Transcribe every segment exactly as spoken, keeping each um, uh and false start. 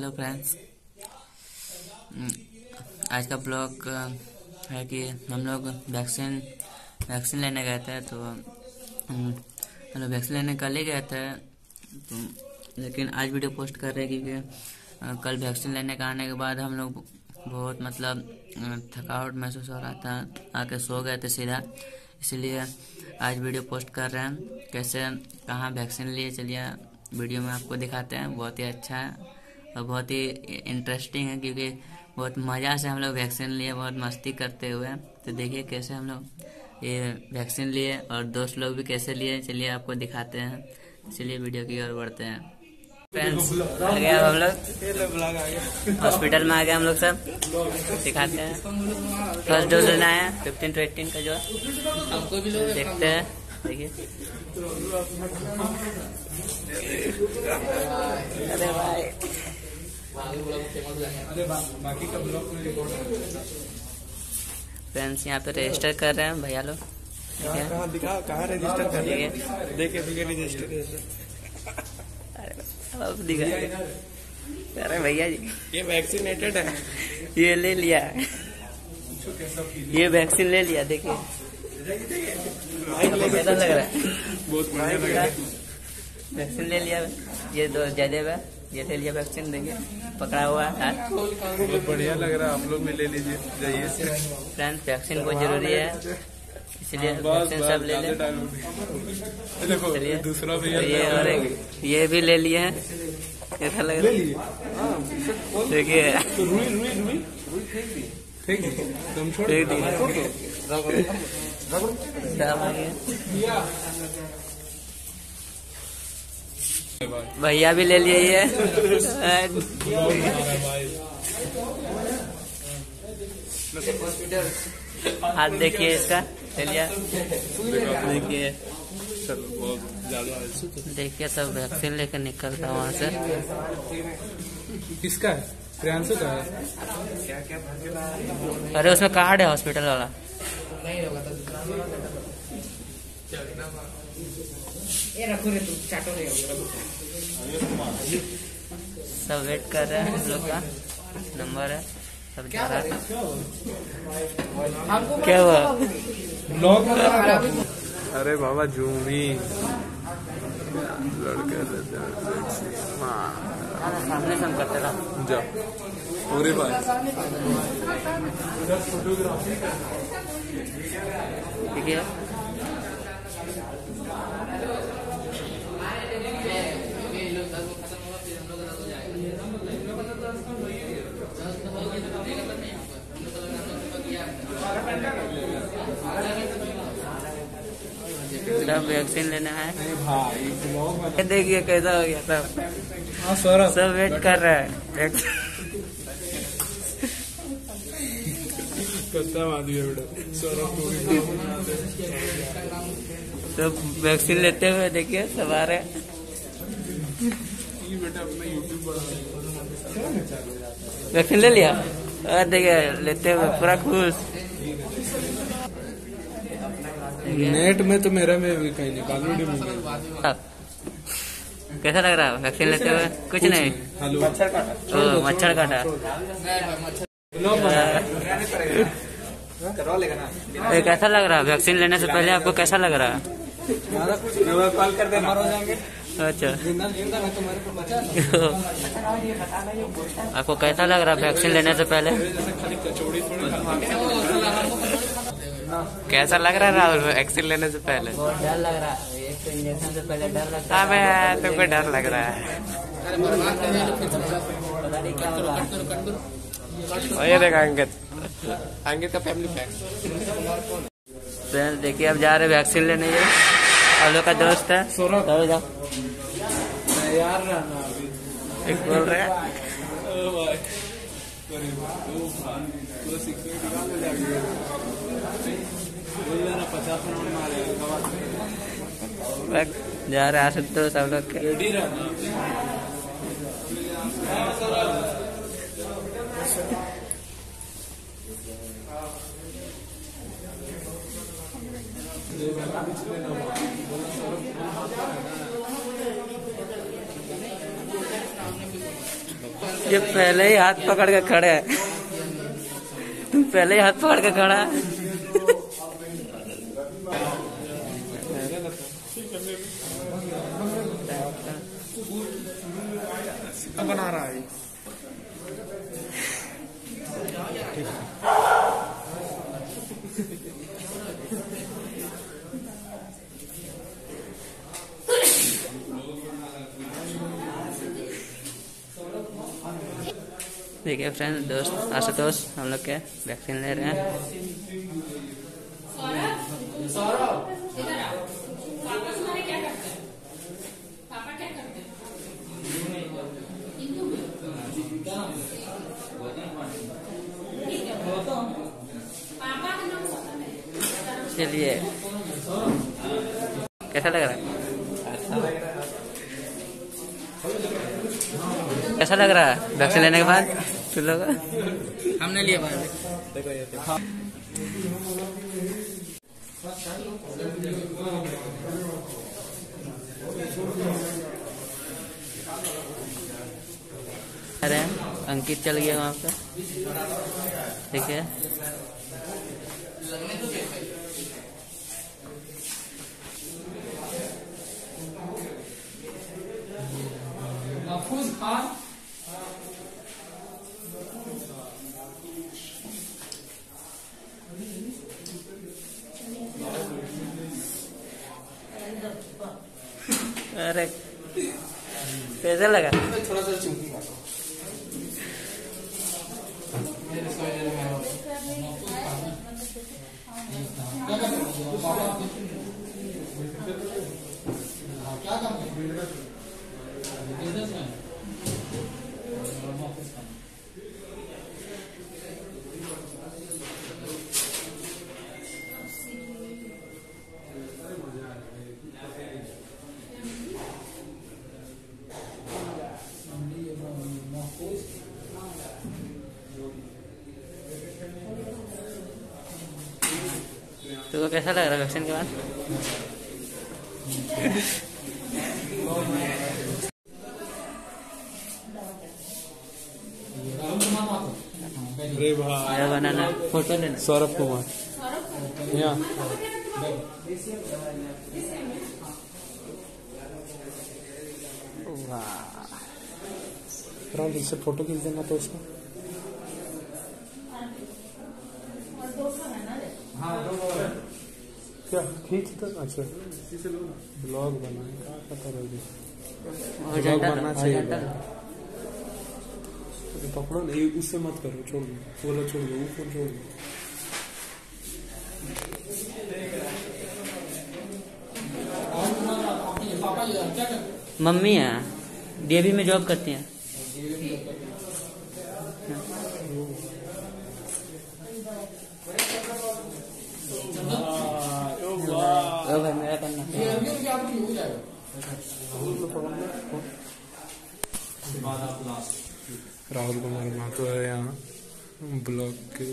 Hello friends, आज का blog है कि हम लोग वैक्सीन वैक्सीन लेने गए थे। तो हम लोग वैक्सीन लेने कल ही गए थे, तो लेकिन आज वीडियो पोस्ट कर रहे हैं क्योंकि कल वैक्सीन लेने का आने के बाद हम लोग बहुत मतलब थकावट महसूस हो रहा था, आके सो गए थे सीधा। इसलिए आज वीडियो पोस्ट कर रहे हैं कैसे कहाँ वैक्सीन लिए। चलिए वीडियो में आपको दिखाते हैं। बहुत ही अच्छा है और बहुत ही इंटरेस्टिंग है क्योंकि बहुत मज़ा से हम लोग वैक्सीन लिए, बहुत मस्ती करते हुए। तो देखिए कैसे हम लोग ये वैक्सीन लिए और दोस्त लोग भी कैसे लिए, चलिए आपको दिखाते हैं। चलिए वीडियो की ओर बढ़ते हैं। फ्रेंड्स आ गए हम लोग हॉस्पिटल में, आ गए हम लोग सब, दिखाते हैं। फर्स्ट डोज लेना है फिफ्टीन टू एटीन का जो देखते हैं। देखिए अरे भाई फ्रेंड्स यहाँ पे रजिस्टर कर रहे हैं भैया लोग। कहाँ दिखा, कहाँ रजिस्टर कर रहे हैं? देखे देखे रजिस्टर। अब दिखा। अरे भैया जी ये वैक्सीनेटेड है, ये ले लिया, ये वैक्सीन ले लिया। देखिए कैसा लग रहा है, बहुत बढ़िया लग रहा है। वैक्सीन ले लिया। ये दो जयदेव है, ये ले लिया वैक्सीन। देखिए पकड़ा हुआ है, बहुत बढ़िया लग रहा है। आप लोग भी ले लीजिए, जाइए। फ्रेंड्स वैक्सीन बहुत जरूरी है, इसलिए वैक्सीन सब ले लें। चलिए दूसरा भी ये और एक ये भी ले लिए हैं। कैसा लग रहा है देखिए। तुम छोड़ भैया भी ले लिए ये। हाथ देखिए इसका, चलिए देखिए देखिए सब वैक्सीन लेकर निकलता वहाँ से। किसका है? प्रियांशु का है। अरे उसमें कार्ड है हॉस्पिटल वाला। सब वेट कर रहे हैं, हम लोग का नंबर है, सब जा रहा है। क्या हुआ? अरे बाबा जूमी लड़के सामने से हम करते था। जा पूरे बात ठीक है। सब वैक्सीन लेना है। देखिए कैसा हो गया सब, सब वेट कर रहा है। सब वैक्सीन लेते हुए देखिए सब आ रहे हैं। वैक्सीन ले लिया और देखिए लेते हुए पूरा खुश। नेट में तो मेरा में भी कहीं नहीं, बालूडी में गया। कैसा लग रहा है वैक्सीन लेते हुए? कुछ नहीं, मच्छर काटा। ओ मच्छर काटा। कैसा लग रहा है वैक्सीन लेने से पहले आपको? कैसा लग रहा है? कॉल कर देना, हो जाएंगे। अच्छा आपको कैसा लग रहा है वैक्सीन लेने से पहले? कैसा लग रहा है राहुल वैक्सीन लेने से पहले? बहुत डर लग रहा है, एक तो इंजेक्शन से पहले डर लगता है। अबे तुमको डर लग रहा है? ये देखा अंकित, अंकित का फैमिली पैक। फ्रेंड्स देखिए अब जा रहे वैक्सीन लेने। ये हम लोग का दोस्त है, एक बोल रहे हैं। जा रहे आ सकते हो सब लोग के। ये पहले ही हाथ पकड़ के खड़े है। तुम पहले ही हाथ पकड़ के खड़ा है। बना रहा है। देखिए फ्रेंड्स, दोस्त आशुतोष हम लोग के वैक्सीन ले रहे हैं। चलिए, कैसा लग रहा है? कैसा लग रहा है वैक्सीन लेने के बाद? तुम लोग हमने लिया भाई। देखो ये अरे अंकित चल गया वहाँ पे, ठीक है। अरे कैसा लगा? थोड़ा सा चूंकूंगा। क्या काम तो कैसा लग रहा है वैक्सीन के बाद? अरे भाई बनाना फोटो लेना। सौरभ कुमार यहाँ वाह, इससे फोटो खींच देना तो उसका। क्या खींच तो अच्छा ब्लॉग बनाए, पता लगे ब्लॉग बनना चाहिए। पकड़ो नहीं, उससे मत करो, छोड़ दो, बोलो छोड़ दो, ऊपर छोड़ दो। मम्मी है, डीएवी में जॉब करती हैं। भाई मेरा करना। राहुल कुमार महतो है यहाँ ब्लॉग के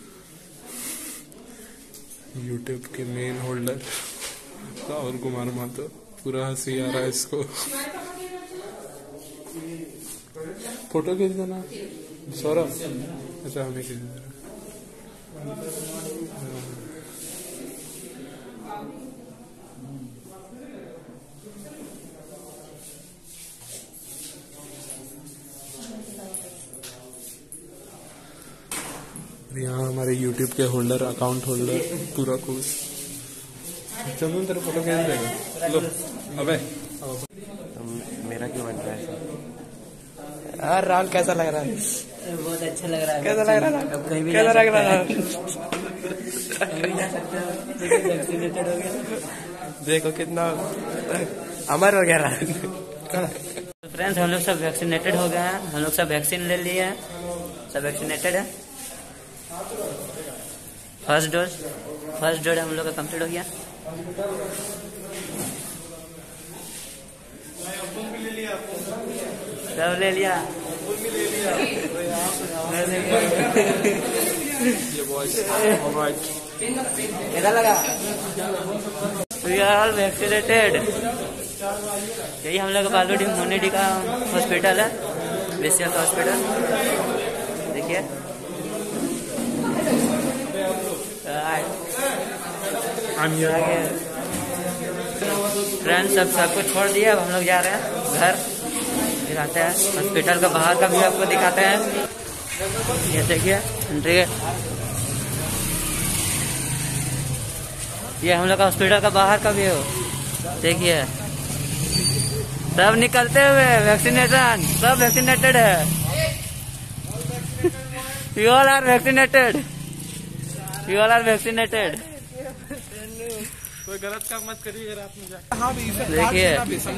यूट्यूब के मेन होल्डर राहुल कुमार महतो। पूरा हंसी आ रहा है इसको। फोटो खींच देना सौरभ। अच्छा हमें खींच देना। यहाँ हमारे YouTube के होल्डर, अकाउंट होल्डर पूरा खुश। चंदन तेरे फोटो खींच देगा। लो अबे मेरा क्यों बन रहा है? यार राहुल कैसा लग रहा है? बहुत अच्छा लग रहा है। कैसा लग रहा है? अब कहीं भी कैसा लग रहा है? वैक्सीनेटेड हो गया। देखो कितना अमर हो गया। फ्रेंड्स हम लोग सब वैक्सीनेटेड हो गए हैं। हम लोग सब वैक्सीन ले लिए हैं, सब वैक्सीनेटेड है। फर्स्ट डोज फर्स्ट डोज हम लोग का कंप्लीट हो गया। सब ले लिया। कैसा लगा? We are all vaccinated. यही हम लोग का बालूडी मोनेडी का हॉस्पिटल है। बेसिक हॉस्पिटल देखिए। फ्रेंड्स सब सब कुछ छोड़ दिया, अब हम लोग जा रहे हैं घर। दिखाते हैं हॉस्पिटल का बाहर का भी आपको दिखाते हैं। ये देखिए एंट्री, ये हम लोग का हॉस्पिटल का बाहर का भी हो। देखिए सब निकलते हुए वैक्सीनेशन, सब वैक्सीनेटेड है। You all are vaccinated, you all are vaccinated. कोई गलत काम मत करिए रात में जाके। देखिए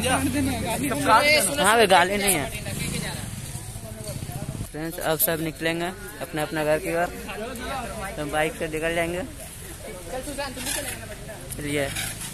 हाँ वे गाली नहीं है। फ्रेंड्स अब सब निकलेंगे अपने अपना घर की ओर, तो बाइक से निकल जाएंगे। चलिए।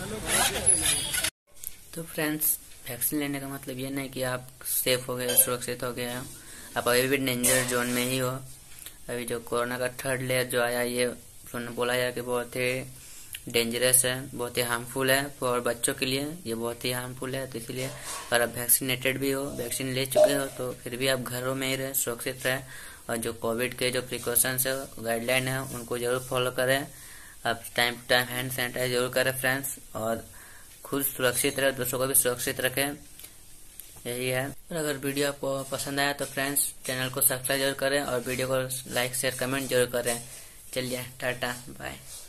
तो फ्रेंड्स वैक्सीन लेने का मतलब ये नहीं कि आप सेफ हो गए, सुरक्षित हो गए हैं। आप अभी भी डेंजर जोन में ही हो। अभी जो कोरोना का थर्ड लेयर जो आया, ये बोला जाए कि बहुत ही डेंजरस है, बहुत ही हार्मफुल है और बच्चों के लिए ये बहुत ही हार्मफुल है। तो इसलिए अगर आप वैक्सीनेटेड भी हो, वैक्सीन ले चुके हो, तो फिर भी आप घरों में ही रहें, सुरक्षित रहें। और जो कोविड के जो प्रिकॉशंस है, गाइडलाइन है, उनको जरूर फॉलो करें। आप time to time hand sanitize जरूर करें फ्रेंड्स, और खुद सुरक्षित रहे, दूसरों को भी सुरक्षित रखें। यही है। और अगर वीडियो आपको पसंद आया तो फ्रेंड्स चैनल को सब्सक्राइब जरूर करें और वीडियो को लाइक शेयर कमेंट जरूर करें। चलिए टाटा बाय।